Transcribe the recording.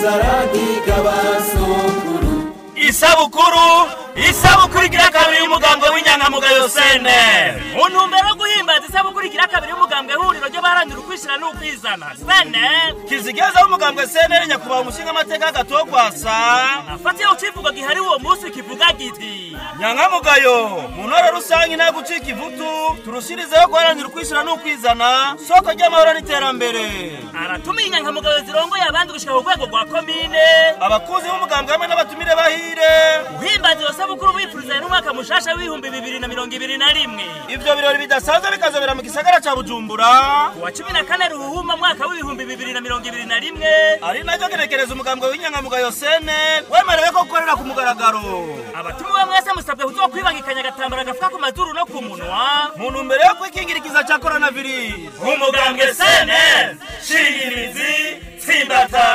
zaragiga basokuru. Isabukuru igira kabiri y'umugambwe w'inyankamugayo sene. Mu ntumbero yo guhimbaza isabukuru igira kabiri y'umugambwe huriro ry'abaharanira ukwishira n'ukwizana sene. Kizigeza w'umugambwe sene nyakubaha umushinga amateka Gatogwasa. Afatiye ucivuga gihari uwo munsi kivuga giti nyankamugayo mu ntara rusange nta gucika ivutu turushirizeho guharanira ukwishira n'ukwizana soko ry'amahoro n'iterambere. Aratumiye inyankamugayo zirongoye abandi gushika ku rwego rwa komine, abakuzi b'umugambwe hamwe n'abatumire bahire uhimbaza isabukuru bifuriza n'umwaka mushasha w'ibihumbi 2021. Ivyo birori bidasanzwe bikazobera mu gisagara ca Bujumbura wa 14 Ruhuhuma mwaka w'ibihumbi 2021, ari naryo gerekereza umugambwe w'inyankamugayo sene wemerewe ko gukorera ku mugaragaro. Abatumiwe mwese musabwe kuzokwibangikanya agatambara gafuka ku mazuru no ku munwa mu ntumbero yo kwikingira ikiza ca coronavirus. Umugambwe sene shingirizi tsimbata.